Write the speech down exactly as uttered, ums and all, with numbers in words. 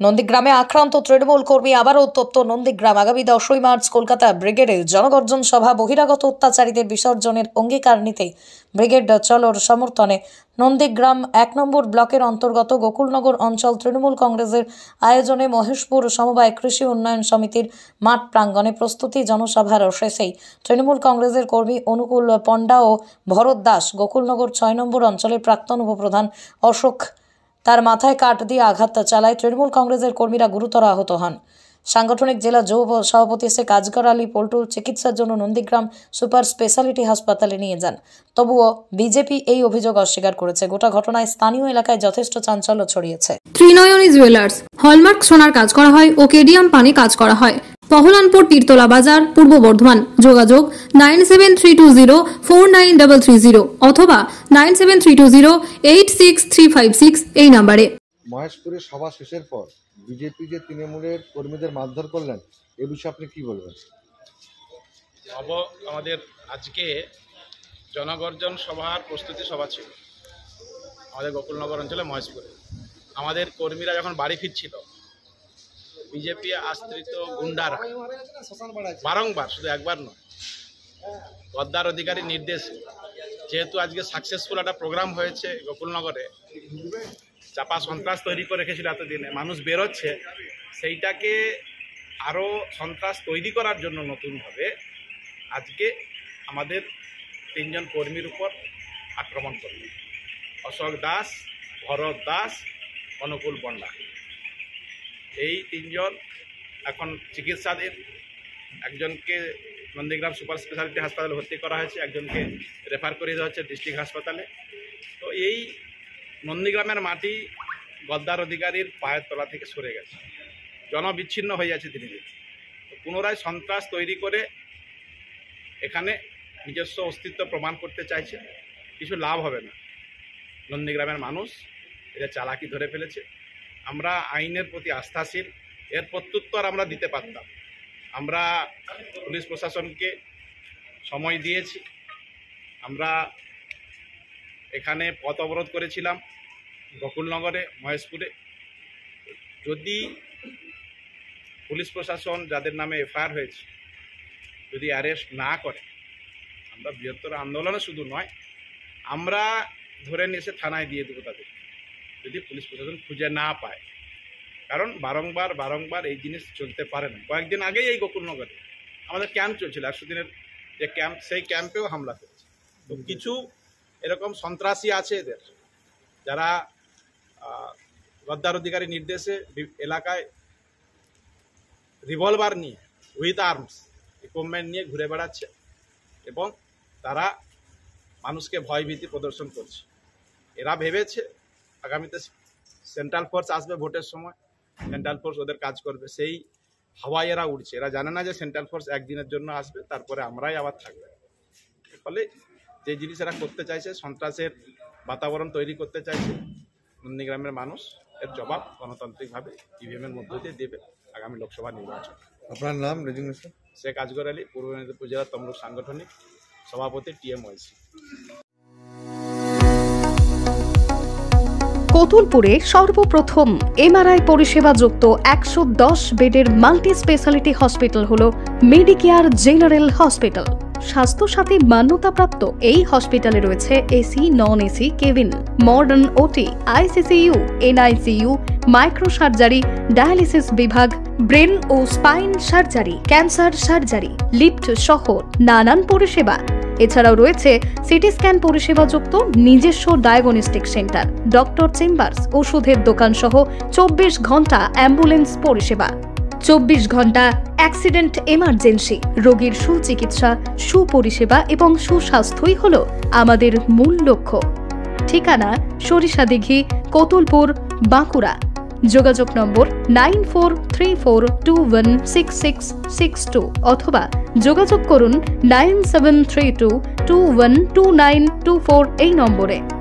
নন্দীগ্রামে আক্রান্ত তৃণমূল কর্মী আবারও উত্তপ্ত নন্দীগ্রাম। আগামী দশই মার্চ কলকাতা ব্রিগেডে জনগর্জন সভা, বহিরাগত অত্যাচারীদের বিসর্জনের অঙ্গীকার নিতে ব্রিগেড চলোর সমর্থনে নন্দীগ্রাম এক নম্বর ব্লকের অন্তর্গত গোকুলনগর অঞ্চল তৃণমূল কংগ্রেসের আয়োজনে মহেশপুর সমবায় কৃষি উন্নয়ন সমিতির মাঠ প্রাঙ্গণে প্রস্তুতি জনসভার শেষেই তৃণমূল কংগ্রেসের কর্মী অনুকূল পণ্ডা ও ভরত দাস, গোকুলনগর ছয় নম্বর অঞ্চলের প্রাক্তন উপপ্রধান অশোক তার মাথায় কাঠ দিয়ে আঘাত চালায় তৃণমূল কংগ্রেসের কর্মীরা গুরুতর আহত হন। সাংগঠনিক জেলা যুব সভাপতি শেখ আজগর আলী পল্টু চিকিৎসার জন্য নন্দীগ্রাম সুপার স্পেশালিটি হাসপাতালে নিয়ে যান। তবুও বিজেপি এই অভিযোগ অস্বীকার করেছে। গোটা ঘটনায় স্থানীয় এলাকায় যথেষ্ট চাঞ্চল্য ছড়িয়েছে। ত্রিনয়নী জুয়েলার্স, হলমার্ক সোনার কাজ করা হয় ও কেডিয়াম পানি কাজ করা হয়। পহলানপুর তীরতলা বাজার, পূর্ব বর্ধমান। যোগাযোগ nine seven three two zero four nine double three zero অথবা nine seven three two zero eight six three five six এই নাম্বারে। মহেশপুরে সভা শেষের পর বিজেপি যে তৃণমূলের কর্মীদের মারধর করলেন, এ বিষয়ে আপনি কি বলবেন? আমাদের আজকে জনগর্জন সভার প্রস্তুতি সভা ছিল আমাদের গোকুলনগর অঞ্চলে মহেশপুরে। আমাদের কর্মীরা যখন বাড়ি ফিরছিল, বিজেপি আশ্রিত গুন্ডারা বারংবার, শুধু একবার নয়, গদ্দার অধিকারীর নির্দেশ, যেহেতু আজকে সাকসেসফুল একটা প্রোগ্রাম হয়েছে গোকুলনগরে, চাপা সন্ত্রাস তৈরি করে রেখেছিল এতদিনে, মানুষ বেরোচ্ছে, সেইটাকে আরও সন্ত্রাস তৈরি করার জন্য নতুনভাবে আজকে আমাদের তিনজন কর্মীর উপর আক্রমণ করল। অশোক দাস, ভরত দাস, অনুকূল পণ্ডা, এই তিনজন এখন চিকিৎসাধীন। একজনকে নন্দীগ্রাম সুপার স্পেশালিটি হাসপাতালে ভর্তি করা হয়েছে, একজনকে রেফার করে দেওয়া হচ্ছে ডিস্ট্রিক্ট হাসপাতালে। তো এই নন্দীগ্রামের মাটি গদ্দার অধিকারীর পায়ের তলা থেকে সরে গেছে, জনবিচ্ছিন্ন হয়ে যাচ্ছে ধীরে ধীরে। পুনরায় সন্ত্রাস তৈরি করে এখানে নিজস্ব অস্তিত্ব প্রমাণ করতে চাইছে। কিছু লাভ হবে না। নন্দীগ্রামের মানুষ এটা চালাকি ধরে ফেলেছে। আমরা আইনের প্রতি আস্থাশীল, এর প্রত্যুত্তর আমরা দিতে পারতাম। আমরা পুলিশ প্রশাসনকে সময় দিয়েছি। আমরা এখানে পথ অবরোধ করেছিলাম গোকুলনগরে, মহেশপুরে। যদি পুলিশ প্রশাসন যাদের নামে এফআইআর হয়েছে যদি অ্যারেস্ট না করে, আমরা বৃহত্তর আন্দোলনে শুধু নয়, আমরা ধরে নিয়ে এসে থানায় দিয়ে দেবো তাদের, যদি পুলিশ প্রশাসন খুঁজে না পায়। কারণ বারংবার বারংবার এই জিনিস চলতে পারে না। কয়েকদিন আগেই এই গোকুলনগরে আমাদের ক্যাম্প চলছিল, একশো দিনের যে ক্যাম্প, সেই ক্যাম্পেও হামলা করেছে। তো কিছু এরকম সন্ত্রাসী আছে এদের, যারা গদ্দার অধিকারী নির্দেশে এলাকায় রিভলভার নিয়ে, উইথ আর্মস ইকুইপমেন্ট নিয়ে ঘুরে বেড়াচ্ছে এবং তারা মানুষকে ভয়ভীতি প্রদর্শন করছে। এরা ভেবেছে আগামীতে সেন্ট্রাল ফোর্স আসবে, ভোটের সময় সেন্ট্রাল ফোর্স ওদের কাজ করবে, সেই হাওয়ায় এরা উঠছে। এরা জানে না যে সেন্ট্রাল ফোর্স একদিনের জন্য আসবে, তারপরে আমরাই আবার থাকবে। ফলে যে জিনিস এরা করতে চাইছে, সন্ত্রাসের বাতাবরণ তৈরি করতে চাইছে, নন্দীগ্রামের মানুষ এর জবাব গণতান্ত্রিকভাবে ইভিএমের মধ্য দিয়ে দেবে আগামী লোকসভা নির্বাচন। আপনার নাম? রেজিগনেশন? শেখ আজগর আলী, পূর্ব মেদিনীপুর জেলা তমলুক সাংগঠনিক সভাপতি, টিএমওয়াইসি। কতুলপুরে সর্বপ্রথম এমআরআই পরিষেবা যুক্ত একশো দশ বেডের মাল্টি স্পেশালিটি হসপিটাল হল মেডিকেয়ার জেনারেল হসপিটাল। স্বাস্থ্যসাথী মান্যতাপ্রাপ্ত এই হসপিটালে রয়েছে AC, non AC cabin, modern OT, ICCU, NICU, micro surgery, dialysis বিভাগ, ব্রেন ও spine surgery, cancer surgery, lift সহ নানান পরিষেবা। এছাড়াও রয়েছে সিটি স্ক্যান পরিষেবা যুক্ত নিজস্ব ডায়াগনস্টিক সেন্টার, ডক্টর চেম্বার্স, ওষুধের দোকান সহ চব্বিশ ঘন্টা অ্যাম্বুলেন্স পরিষেবা। চব্বিশ ঘন্টা অ্যাক্সিডেন্ট এমার্জেন্সি, রোগীর সুচিকিৎসা, সুপরিষেবা এবং সুস্বাস্থ্যই হল আমাদের মূল লক্ষ্য। ঠিকানা সরিষাদিঘি, কতুলপুর, বাঁকুড়া। যোগাযোগ নম্বর nine four three four two one six six six two অথবা যোগাযোগ করুন nine seven three two two one two nine two four এই নম্বরে।